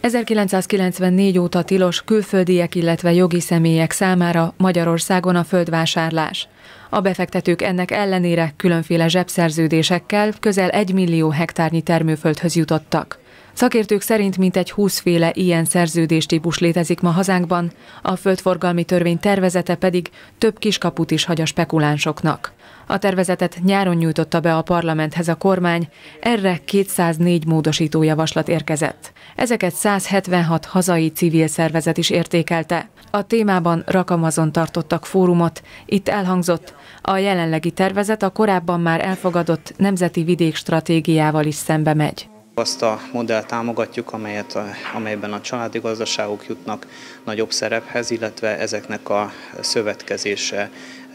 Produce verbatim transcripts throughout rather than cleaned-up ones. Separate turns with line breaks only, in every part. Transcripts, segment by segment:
ezerkilencszázkilencvennégy óta tilos külföldiek, illetve jogi személyek számára Magyarországon a földvásárlás. A befektetők ennek ellenére különféle zsebszerződésekkel közel egy millió hektárnyi termőföldhöz jutottak. Szakértők szerint mintegy húszféle ilyen szerződéstípus létezik ma hazánkban, a földforgalmi törvény tervezete pedig több kiskaput is hagy a spekulánsoknak. A tervezetet nyáron nyújtotta be a parlamenthez a kormány, erre kétszáznégy módosító javaslat érkezett. Ezeket száz hetvenhat hazai civil szervezet is értékelte. A témában Rakamazon tartottak fórumot, itt elhangzott, a jelenlegi tervezet a korábban már elfogadott nemzeti vidékstratégiával is szembe megy.
Azt a modellt támogatjuk, amelyet, amelyben a családi gazdaságok jutnak nagyobb szerephez, illetve ezeknek a szövetkezése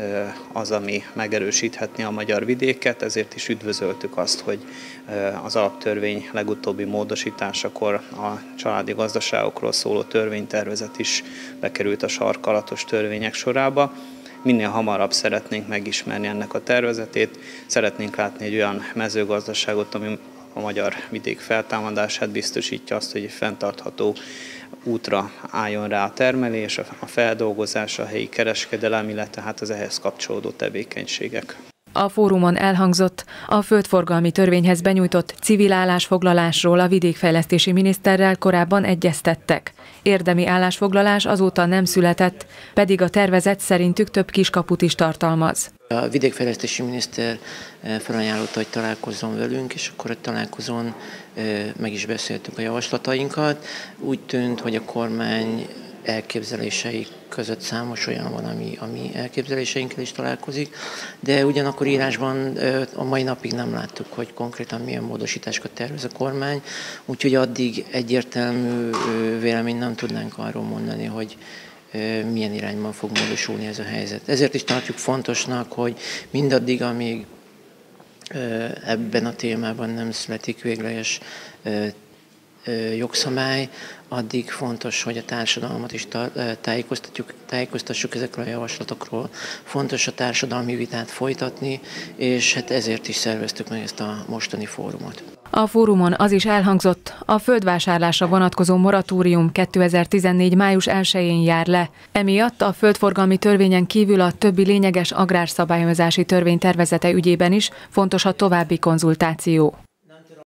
az, ami megerősíthetné a magyar vidéket, ezért is üdvözöltük azt, hogy az alaptörvény legutóbbi módosításakor a családi gazdaságokról szóló törvénytervezet is bekerült a sarkalatos törvények sorába. Minél hamarabb szeretnénk megismerni ennek a tervezetét, szeretnénk látni egy olyan mezőgazdaságot, ami a magyar vidék feltámadását biztosítja, azt, hogy egy fenntartható útra álljon rá a termelés, a feldolgozás, a helyi kereskedelem, illetve hát az ehhez kapcsolódó tevékenységek.
A fórumon elhangzott, a földforgalmi törvényhez benyújtott civil állásfoglalásról a vidékfejlesztési miniszterrel korábban egyeztettek. Érdemi állásfoglalás azóta nem született, pedig a tervezet szerintük több kiskaput is tartalmaz.
A vidékfejlesztési miniszter felajánlotta, hogy találkozzon velünk, és akkor a találkozón meg is beszéltük a javaslatainkat. Úgy tűnt, hogy a kormány elképzelései között számos olyan van, ami, ami elképzeléseinkkel is találkozik, de ugyanakkor írásban a mai napig nem láttuk, hogy konkrétan milyen módosításokat tervez a kormány, úgyhogy addig egyértelmű véleményt nem tudnánk arról mondani, hogy milyen irányban fog módosulni ez a helyzet. Ezért is tartjuk fontosnak, hogy mindaddig, amíg ebben a témában nem születik végleges jogszabály, addig fontos, hogy a társadalmat is tájékoztatjuk, tájékoztassuk ezekről a javaslatokról. Fontos a társadalmi vitát folytatni, és hát ezért is szerveztük meg ezt a mostani fórumot.
A fórumon az is elhangzott, a földvásárlásra vonatkozó moratórium kétezer-tizennégy május elsején jár le. Emiatt a földforgalmi törvényen kívül a többi lényeges agrárszabályozási törvény tervezete ügyében is fontos a további konzultáció.